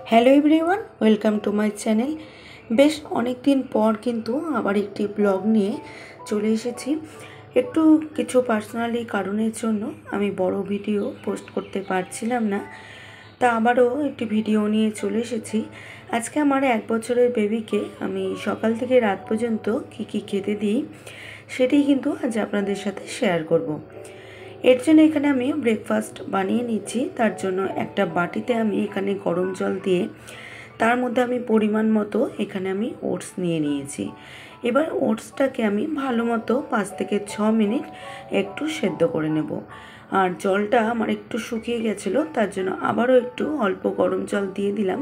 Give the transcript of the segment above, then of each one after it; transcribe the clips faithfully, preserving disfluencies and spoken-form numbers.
Hello everyone, welcome to my channel. বেশ অনেক দিন পর কিন্তু আবার একটি ব্লগ নিয়ে চলে এসেছি। একটু কিছু পার্সোনালি কারণের জন্য আমি বড় ভিডিও পোস্ট করতে পারছিলাম না, তা আবারও একটি ভিডিও নিয়ে চলে এসেছি। আজকে আমার এক বছরের বেবিকে আমি সকাল থেকে রাত পর্যন্ত কী কী খেতে দিই সেটাই কিন্তু আজ আপনাদের সাথে শেয়ার করব। এর জন্য এখানে আমি ব্রেকফাস্ট বানিয়ে নিচ্ছি। তার জন্য একটা বাটিতে আমি এখানে গরম জল দিয়ে তার মধ্যে আমি পরিমাণ মতো এখানে আমি ওটস নিয়ে নিয়েছি। এবার ওটসটাকে আমি ভালো মতো পাঁচ থেকে ছ মিনিট একটু সেদ্ধ করে নেব। আর জলটা আমার একটু শুকিয়ে গেছিলো, তার জন্য আবারও একটু অল্প গরম জল দিয়ে দিলাম।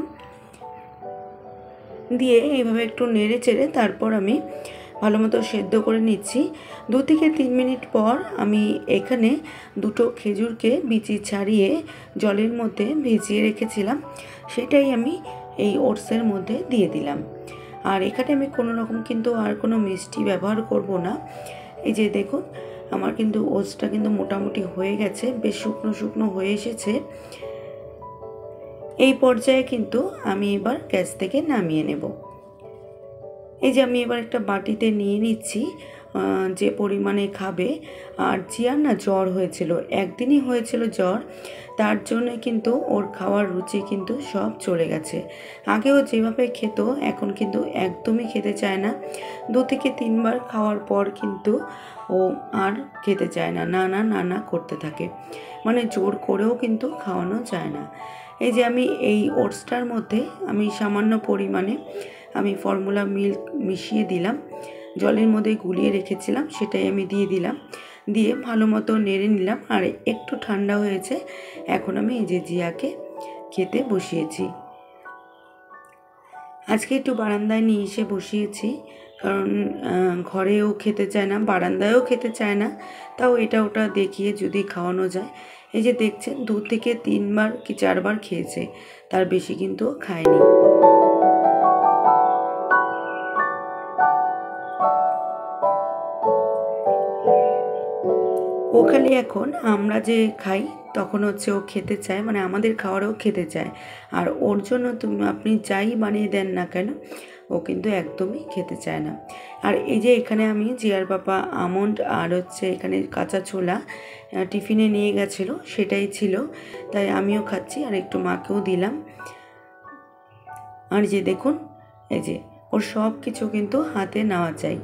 দিয়ে এইভাবে একটু নেড়ে চেড়ে তারপর আমি ভালো মতো সেদ্ধ করে নিচ্ছি। দু থেকে তিন মিনিট পর আমি এখানে দুটো খেজুরকে বিচি ছাড়িয়ে জলের মধ্যে ভিজিয়ে রেখেছিলাম, সেটাই আমি এই ওটসের মধ্যে দিয়ে দিলাম। আর এখানে আমি কোনো রকম কিন্তু আর কোনো মিষ্টি ব্যবহার করব না। এই যে দেখুন, আমার কিন্তু ওটসটা কিন্তু মোটামুটি হয়ে গেছে, বেশ শুকনো শুকনো হয়ে এসেছে। এই পর্যায়ে কিন্তু আমি এবার গ্যাস থেকে নামিয়ে নেব। এই যে আমি এবার একটা বাটিতে নিয়ে নিচ্ছি যে পরিমাণে খাবে। আর জিয়ার না জ্বর হয়েছিল, একদিনই হয়েছিল জ্বর, তার জন্য কিন্তু ওর খাওয়ার রুচি কিন্তু সব চলে গেছে। আগেও যেভাবে খেত এখন কিন্তু একদমই খেতে চায় না। দু থেকে তিনবার খাওয়ার পর কিন্তু ও আর খেতে চায় না, না না না না করতে থাকে, মানে জোর করেও কিন্তু খাওয়ানো যায় না। এই যে আমি এই ওটসটার মধ্যে আমি সামান্য পরিমাণে আমি ফর্মুলা মিল্ক মিশিয়ে দিলাম, জলের মধ্যে গুলিয়ে রেখেছিলাম সেটাই আমি দিয়ে দিলাম। দিয়ে ভালো মতো নেড়ে নিলাম। আর একটু ঠান্ডা হয়েছে, এখন আমি এই যে জিয়াকে খেতে বসিয়েছি। আজকে একটু বারান্দায় নিয়ে এসে বসিয়েছি, কারণ ঘরেও খেতে চায় না, বারান্দায়ও খেতে চায় না, তাও এটা ওটা দেখিয়ে যদি খাওয়ানো যায়। এই যে দেখছেন দু থেকে তিনবার কি চারবার খেয়েছে, তার বেশি কিন্তু খায়নি। ও খালি এখন আমরা যে খাই তখন হচ্ছে ও খেতে চায়, মানে আমাদের খাওয়ারও খেতে চায়। আর ওর জন্য তুমি আপনি যাই বানিয়ে দেন না কেন ও কিন্তু একদমই খেতে চায় না। আর এই যে এখানে আমি জিয়ার বাবা আমন্ড আর হচ্ছে এখানে কাঁচা ছোলা টিফিনে নিয়ে গেছিলো, সেটাই ছিল, তাই আমিও খাচ্ছি আর একটু মাকেও দিলাম। আর যে দেখুন, এই যে ওর সব কিছু কিন্তু হাতে নেওয়া চাই।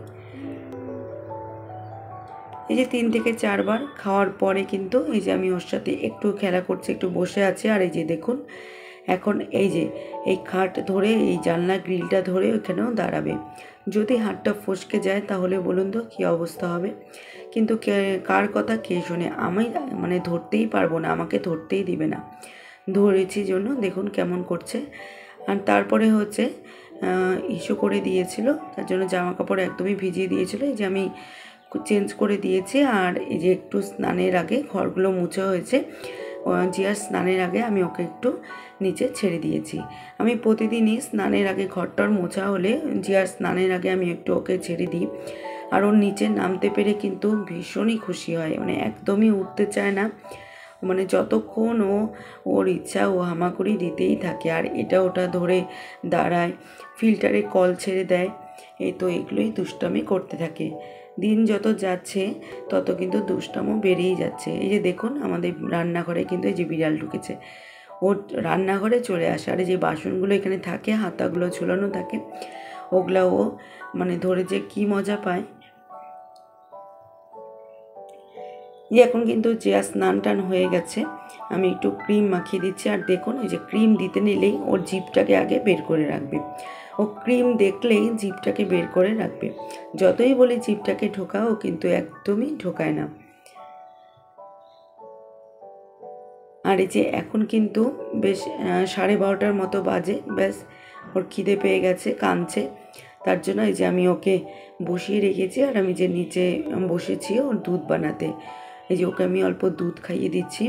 এই যে তিন থেকে চারবার খাওয়ার পরে কিন্তু এই যে আমি ওর সাথে একটু খেলা করছি, একটু বসে আছে। আর এই যে দেখুন, এখন এই যে এই খাট ধরে এই জানলা গ্রিলটা ধরে ওইখানেও দাঁড়াবে। যদি হাতটা ফসকে যায় তাহলে বলুন তো কী অবস্থা হবে। কিন্তু কে কার কথা কে শোনে, আমি মানে ধরতেই পারবো না, আমাকে ধরতেই দিবে না। ধরেছি জন্য দেখুন কেমন করছে। আর তারপরে হচ্ছে ইস্যু করে দিয়েছিল, তার জন্য জামা কাপড় একদমই ভিজিয়ে দিয়েছিল। এই যে আমি চেঞ্জ করে দিয়েছি। আর এই যে একটু স্নানের আগে ঘরগুলো মুছা হয়েছে, জিয়ার স্নানের আগে আমি ওকে একটু নিচে ছেড়ে দিয়েছি। আমি প্রতিদিনই স্নানের আগে ঘরটার মোছা হলে জিয়ার স্নানের আগে আমি একটু ওকে ছেড়ে দিই। আর ওর নিচে নামতে পেরে কিন্তু ভীষণই খুশি হয়, মানে একদমই উঠতে চায় না, মানে যতক্ষণ ও ওর ইচ্ছা ও হামাগুড়ি দিতেই থাকে। আর এটা ওটা ধরে দাঁড়ায়, ফিল্টারে কল ছেড়ে দেয়, এই তো এগুলোই দুষ্টামি করতে থাকে। দিন যত যাচ্ছে তত কিন্তু দুষ্টামও বেড়েই যাচ্ছে। এই যে দেখুন আমাদের রান্নাঘরে কিন্তু এই যে বিড়াল ঢুকেছে, ও রান্নাঘরে চলে আসে। আর এই যে বাসনগুলো এখানে থাকে, হাতাগুলো ঝুলানো থাকে, ওগুলা ও মানে ধরে যে কি মজা পায়। যে এখন কিন্তু জিয়া স্নান টান হয়ে গেছে, আমি একটু ক্রিম মাখিয়ে দিচ্ছি। আর দেখুন এই যে ক্রিম দিতে নিলেই ওর জিভটাকে আগে বের করে রাখবে, ও ক্রিম দেখলেই জিভটাকে বের করে রাখবে। যতই বলি জিভটাকে ঢোকাও, ও কিন্তু একদমই ঢোকায় না। আর এই যে এখন কিন্তু বেশ সাড়ে বারোটার মতো বাজে, ব্যাস ওর খিদে পেয়ে গেছে, কাঁদছে। তার জন্য এই যে আমি ওকে বসিয়ে রেখেছি। আর আমি যে নিচে বসেছি ওর দুধ বানাতে, এই যে ওকে আমি অল্প দুধ খাইয়ে দিচ্ছি।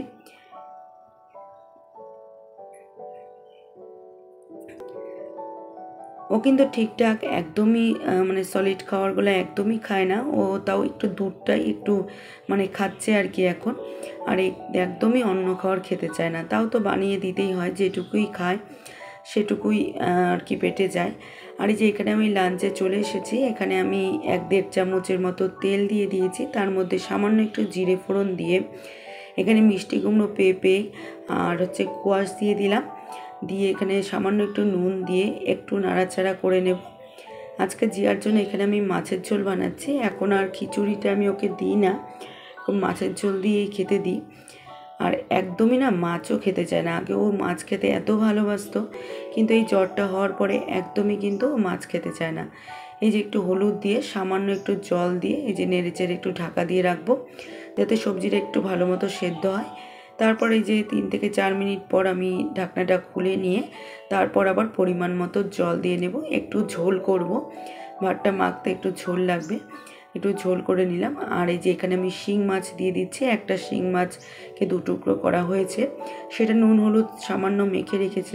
ও কিন্তু ঠিকঠাক একদমই মানে সলিড খাবারগুলো একদমই খায় না, ও তাও একটু দুধটাই একটু মানে খাচ্ছে আর কি এখন। আর একদমই অন্য খাবার খেতে চায় না, তাও তো বানিয়ে দিতেই হয়, যেটুকুই খায় সেটুকুই আর কি পেটে যায়। আর এই যে এখানে আমি লাঞ্চে চলে এসেছি। এখানে আমি এক দেড় চামচের মতো তেল দিয়ে দিয়েছি, তার মধ্যে সামান্য একটু জিরে ফোড়ন দিয়ে এখানে মিষ্টি কুমড়ো, পেঁপে আর হচ্ছে কোয়াশ দিয়ে দিলাম। দিয়ে এখানে সামান্য একটু নুন দিয়ে একটু নাড়াচাড়া করে নেব। আজকে জিয়ার জন্য এখানে আমি মাছের ঝোল বানাচ্ছি। এখন আর খিচুড়িটা আমি ওকে দিই না, মাছের ঝোল দিয়েই খেতে দিই। আর একদমই না মাছও খেতে চায় না। আগে ও মাছ খেতে এত ভালোবাসতো, কিন্তু এই জ্বরটা হওয়ার পরে একদমই কিন্তু মাছ খেতে চায় না। এই যে একটু হলুদ দিয়ে সামান্য একটু জল দিয়ে এই যে নেড়েচেড়ে একটু ঢাকা দিয়ে রাখবো, যাতে সবজিটা একটু ভালো মতো সেদ্ধ হয়। তারপর এই যে তিন থেকে চার মিনিট পর আমি ঢাকনাটা খুলে নিয়ে তারপর আবার পরিমাণ মতো জল দিয়ে নেব। একটু ঝোল করব, ভাতটা মাখতে একটু ঝোল লাগবে, একটু ঝোল করে নিলাম। আর এই যে এখানে আমি শিং মাছ দিয়ে দিচ্ছি। একটা শিং মাছকে দু টুকরো করা হয়েছে, সেটা নুন হলুদ সামান্য মেখে রেখেছি।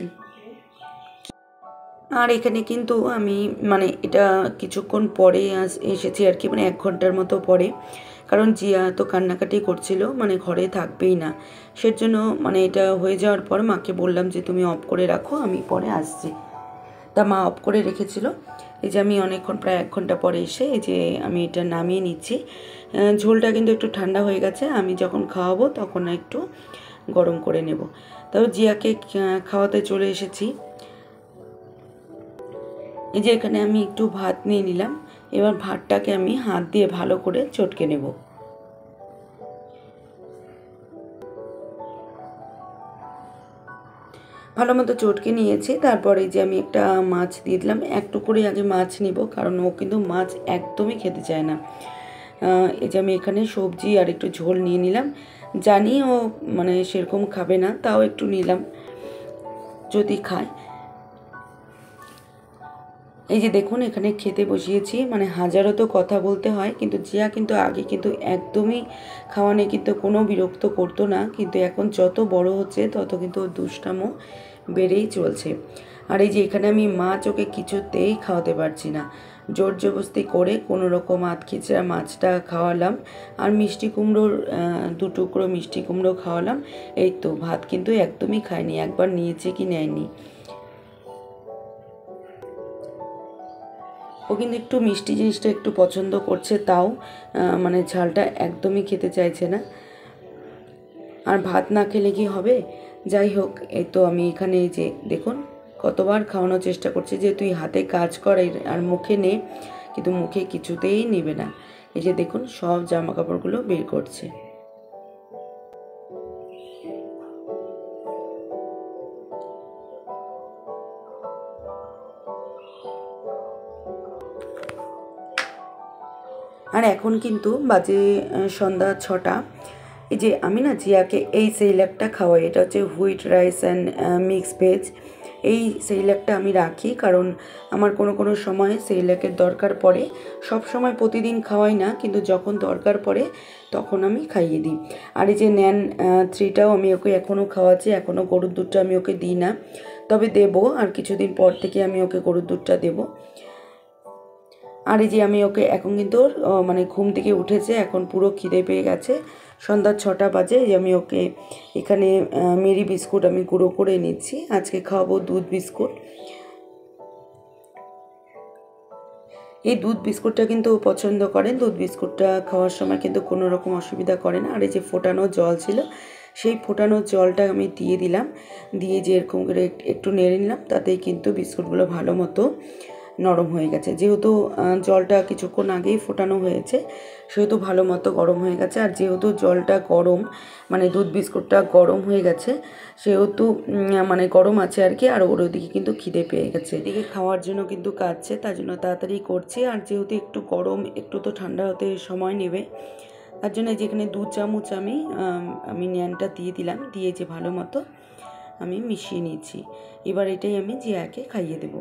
আর এখানে কিন্তু আমি মানে এটা কিছুক্ষণ পরে এসেছি আর কি, মানে এক ঘন্টার মতো পরে, কারণ জিয়া তো কান্নাকাটি করছিল, মানে ঘরে থাকবেই না। সেজন্য মানে এটা হয়ে যাওয়ার পর মাকে বললাম যে তুমি অফ করে রাখো, আমি পরে আসছি। তা মা অফ করে রেখেছিল। এই যে আমি অনেকক্ষণ প্রায় এক ঘন্টা পরে এসে এই যে আমি এটা নামিয়ে নিচ্ছি। ঝোলটা কিন্তু একটু ঠান্ডা হয়ে গেছে, আমি যখন খাওয়াবো তখন একটু গরম করে নেব। তবে জিয়াকে খাওয়াতে চলে এসেছি। এই যে এখানে আমি একটু ভাত নিয়ে নিলাম। এবার ভাতটাকে আমি হাত দিয়ে ভালো করে চটকে নেব। ভালো মতো চটকে নিয়েছি। তারপরে যে আমি একটা মাছ দিয়ে দিলাম, একটু করে আগে মাছ নিব, কারণ ও কিন্তু মাছ একদমই খেতে চায় না। এই যে আমি এখানে সবজি আর একটু ঝোল নিয়ে নিলাম। জানি ও মানে সেরকম খাবে না, তাও একটু নিলাম যদি খায়। এই যে দেখুন এখানে খেতে বসিয়েছি, মানে হাজারও তো কথা বলতে হয়, কিন্তু জিয়া কিন্তু আগে কিন্তু একদমই খাওয়ানে কিন্তু কোনো বিরক্ত করতো না, কিন্তু এখন যত বড় হচ্ছে তত কিন্তু দুষ্টামো বেড়েই চলছে। আর এই যে এখানে আমি মাছ ওকে কিছুতেই খাওয়াতে পারছি না, জোর জবরদস্তি করে কোনো রকম আধ খিচড়া মাছটা খাওয়ালাম, আর মিষ্টি কুমড়োর দু টুকরো মিষ্টি কুমড়ো খাওয়ালাম। এই তো ভাত কিন্তু একদমই খায়নি, একবার নিয়েছে কি নেয়নি। ও কিন্তু একটু মিষ্টি জিনিসটা একটু পছন্দ করছে, তাও মানে ঝালটা একদমই খেতে চাইছে না। আর ভাত না খেলে কি হবে? যাই হোক, এই তো আমি এখানে এই যে দেখুন কতবার খাওয়ানোর চেষ্টা করছি যে তুই হাতে কাজ কর আর মুখে নে, কিন্তু মুখে কিছুতেই নেবে না। এই যে দেখুন সব জামা কাপড়গুলো বের করছে। আর এখন কিন্তু বাজে সন্ধ্যা ছটা। এই যে আমি না জিয়াকে এই সেরিল্যাকটা খাওয়াই, এটা হচ্ছে wheat rice and mix veg. এই সেরিল্যাকটা আমি রাখি, কারণ আমার কোনো কোনো সময় সেরিল্যাকের দরকার পড়ে। সব সময় প্রতিদিন খাওয়াই না, কিন্তু যখন দরকার পড়ে তখন আমি খাইয়ে দিই। আর এই যে ন্যান থ্রিটাও আমি ওকে এখনও খাওয়াচ্ছি, এখনও গরুর দুধটা আমি ওকে দিই না, তবে দেবো, আর কিছুদিন পর থেকে আমি ওকে গরুর দুধটা দেবো। আর এই যে আমি ওকে এখন কিন্তু মানে ঘুম থেকে উঠেছে, এখন পুরো খিদে পেয়ে গেছে, সন্ধ্যা ছটা বাজে। যে আমি ওকে এখানে মেরি বিস্কুট আমি গুঁড়ো করে নিচ্ছি, আজকে খাওয়াবো দুধ বিস্কুট। এই দুধ বিস্কুটটা কিন্তু ও পছন্দ করেন, দুধ বিস্কুটটা খাওয়ার সময় কিন্তু কোনো রকম অসুবিধা করে না। আর এই যে ফোটানো জল ছিল, সেই ফোটানো জলটা আমি দিয়ে দিলাম, দিয়ে যে এরকম করে একটু নেড়ে নিলাম, তাতেই কিন্তু বিস্কুটগুলো ভালো মতো নরম হয়ে গেছে। যেহেতু জলটা কিছুক্ষণ আগেই ফোটানো হয়েছে, সেহেতু ভালো মতো গরম হয়ে গেছে। আর যেহেতু জলটা গরম, মানে দুধ বিস্কুটটা গরম হয়ে গেছে, সেহেতু মানে গরম আছে আর কি। আর ওর ওদিকে কিন্তু খিদে পেয়ে গেছে, এদিকে খাওয়ার জন্য কিন্তু কাঁদছে, তার জন্য তাড়াতাড়ি করছি। আর যেহেতু একটু গরম, একটু তো ঠান্ডা হতে সময় নেবে, তার জন্য যেখানে দু চামচ আমি আমি ন্যানটা দিয়ে দিলাম, দিয়ে যে ভালো মতো আমি মিশিয়ে নিয়েছি। এবার এটাই আমি জিয়াকে খাইয়ে দেবো।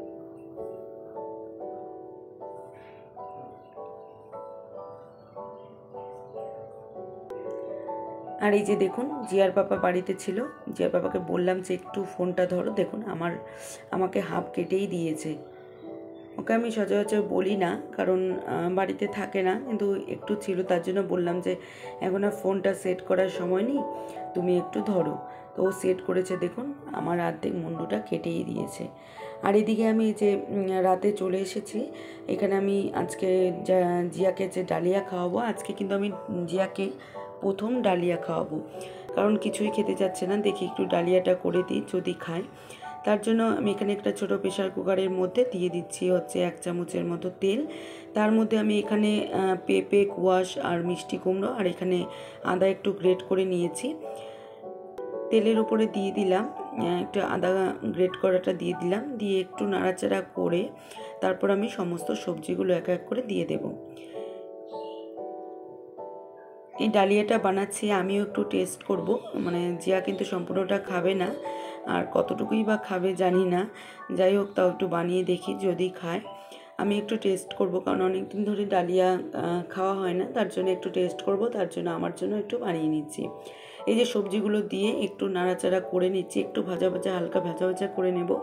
আর এই যে দেখুন জিয়ার পাপা বাড়িতে ছিল, জিয়ার পাপাকে বললাম যে একটু ফোনটা ধরো, দেখুন আমার আমাকে হাফ কেটেই দিয়েছে। ওকে আমি সচরাচর বলি না, কারণ বাড়িতে থাকে না, কিন্তু একটু ছিল তার জন্য বললাম যে এখন আর ফোনটা সেট করার সময় নেই, তুমি একটু ধরো। তো ও সেট করেছে দেখুন, আমার অর্ধেক মুন্ডুটা কেটেই দিয়েছে। আর এদিকে আমি যে রাতে চলে এসেছি, এখানে আমি আজকে জিয়াকে যে ডালিয়া খাওয়াবো, আজকে কিন্তু আমি জিয়াকে প্রথম ডালিয়া খাওয়াবো, কারণ কিছুই খেতে যাচ্ছে না, দেখি একটু ডালিয়াটা করে দিই যদি খায়। তার জন্য আমি এখানে একটা ছোট প্রেশার কুকারের মধ্যে দিয়ে দিচ্ছি হচ্ছে এক চামচের মতো তেল। তার মধ্যে আমি এখানে পেঁপে, কোয়াশ আর মিষ্টি কুমড়ো আর এখানে আদা একটু গ্রেট করে নিয়েছি, তেলের উপরে দিয়ে দিলাম, একটু আদা গ্রেট করাটা দিয়ে দিলাম, দিয়ে একটু নাড়াচাড়া করে তারপর আমি সমস্ত সবজিগুলো এক এক করে দিয়ে দেব। এই ডালিয়াটা বানাচ্ছি আমিও একটু টেস্ট করব, মানে জিয়া কিন্তু সম্পূর্ণটা খাবে না, আর কতটুকুই বা খাবে জানি না, যাই হোক তাও একটু বানিয়ে দেখি যদি খায়। আমি একটু টেস্ট করব, কারণ অনেক দিন ধরে ডালিয়া খাওয়া হয় না, তার জন্য একটু টেস্ট করব, তার জন্য আমার জন্য একটু বানিয়ে নিচ্ছি। এই যে সবজিগুলো দিয়ে একটু নাড়াচাড়া করে নিচ্ছি, একটু ভাজা ভাজা হালকা ভাজা ভাজা করে নেব।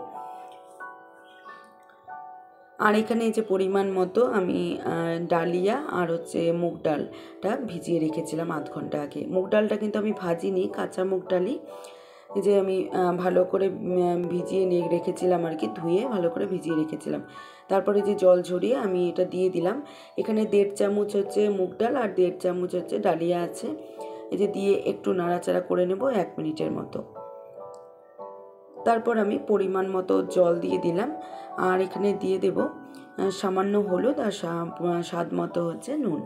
আর এখানে এই যে পরিমাণ মতো আমি ডালিয়া আর হচ্ছে মুগ ডালটা ভিজিয়ে রেখেছিলাম আধ ঘন্টা আগে। মুগ ডালটা কিন্তু আমি ভাজিনি, কাঁচা মুগ ডালই এই যে আমি ভালো করে ভিজিয়ে নিয়ে রেখেছিলাম আর কি, ধুয়ে ভালো করে ভিজিয়ে রেখেছিলাম। তারপরে যে জল ঝরিয়ে আমি এটা দিয়ে দিলাম। এখানে দেড় চামচ হচ্ছে মুগ ডাল আর দেড় চামচ হচ্ছে ডালিয়া আছে, এই যে দিয়ে একটু নাড়াচাড়া করে নেব এক মিনিটের মতো। তারপর আমি পরিমাণ মতো জল দিয়ে দিলাম, আর এখানে দিয়ে দেব সামান্য হলুদ আর স্বাদ মতো হচ্ছে নুন।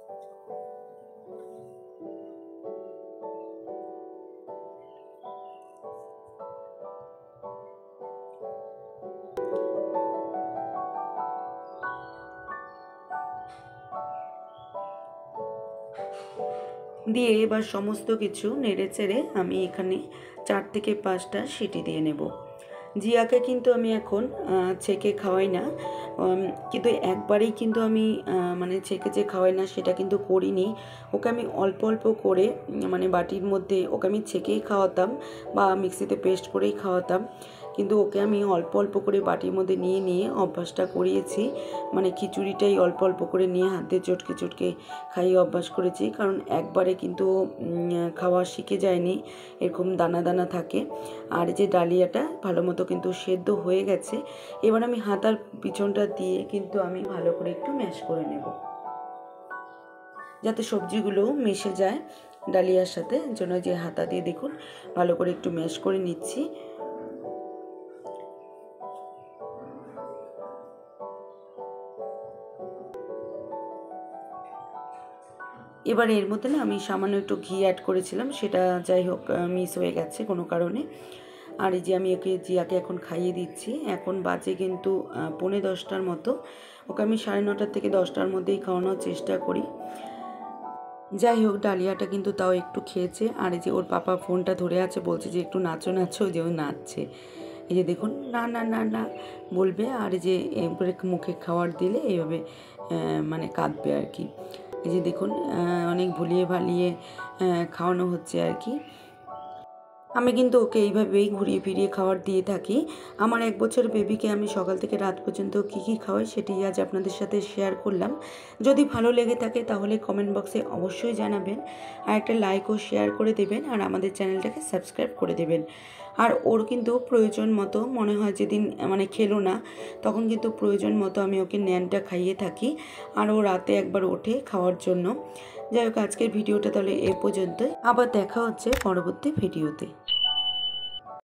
দিয়ে এবার সমস্ত কিছু নেড়ে চেড়ে আমি এখানে চার থেকে পাঁচটা সিটি দিয়ে নেব। জিয়াকে কিন্তু আমি এখন ছেঁকে খাওয়াই না, কিন্তু একবারেই কিন্তু আমি মানে ছেঁকে যে খাওয়াই না সেটা কিন্তু করিনি। ওকে আমি অল্প অল্প করে মানে বাটির মধ্যে ওকে আমি ছেঁকেই খাওয়াতাম বা মিক্সিতে পেস্ট করেই খাওয়াতাম, কিন্তু ওকে আমি অল্প অল্প করে বাটির মধ্যে নিয়ে নিয়ে অভ্যাসটা করিয়েছি, মানে খিচুড়িটাই অল্প অল্প করে নিয়ে হাতে চটকে চটকে খাইয়ে অভ্যাস করেছি, কারণ একবারে কিন্তু খাওয়া শিখে যায়নি, এরকম দানা দানা থাকে। আর যে ডালিয়াটা ভালো মতো কিন্তু সেদ্ধ হয়ে গেছে, এবার আমি হাতার পিছনটা দিয়ে কিন্তু আমি ভালো করে একটু ম্যাশ করে নেব, যাতে সবজিগুলো মিশে যায় ডালিয়ার সাথে, জন্য যে হাতা দিয়ে দেখুন ভালো করে একটু ম্যাশ করে নিচ্ছি। এবার এর মধ্যে না আমি সামান্য একটু ঘি অ্যাড করেছিলাম, সেটা যাই হোক মিস হয়ে গেছে কোনো কারণে। আর এই যে আমি ওকে জিয়াকে এখন খাইয়ে দিচ্ছি, এখন বাজে কিন্তু পৌনে দশটার মতো, ওকে আমি সাড়ে নটার থেকে দশটার মধ্যেই খাওয়ানোর চেষ্টা করি। যাই হোক ডালিয়াটা কিন্তু তাও একটু খেয়েছে। আর এই যে ওর পাপা ফোনটা ধরে আছে, বলছে যে একটু নাচো নাচো, যে ও নাচছে, এই যে দেখুন না না না না বলবে, আর এই যে এবারে মুখে খাবার দিলে এইভাবে মানে কাঁদবে আর কি। এই যে দেখুন অনেক ভুলিয়ে ভালিয়ে খাওয়ানো হচ্ছে আর কি। আমি কিন্তু ওকে এইভাবেই ঘুরিয়ে ফিরিয়ে খাবার দিয়ে থাকি। আমার এক বছর বেবিকে আমি সকাল থেকে রাত পর্যন্ত কী কী খাওয়াই সেটি আজ আপনাদের সাথে শেয়ার করলাম। যদি ভালো লেগে থাকে তাহলে কমেন্ট বক্সে অবশ্যই জানাবেন, আর একটা লাইক ও শেয়ার করে দেবেন, আর আমাদের চ্যানেলটাকে সাবস্ক্রাইব করে দেবেন। আর ওর কিন্তু প্রয়োজন মতো মনে হয় যেদিন মানে খেলো না তখন কিন্তু প্রয়োজন মতো আমি ওকে ন্যানটা খাইয়ে থাকি, আর ও রাতে একবার ওঠে খাওয়ার জন্য। যাই হোক আজকের ভিডিওটা তাহলে এ পর্যন্তই, আবার দেখা হচ্ছে পরবর্তী ভিডিওতে।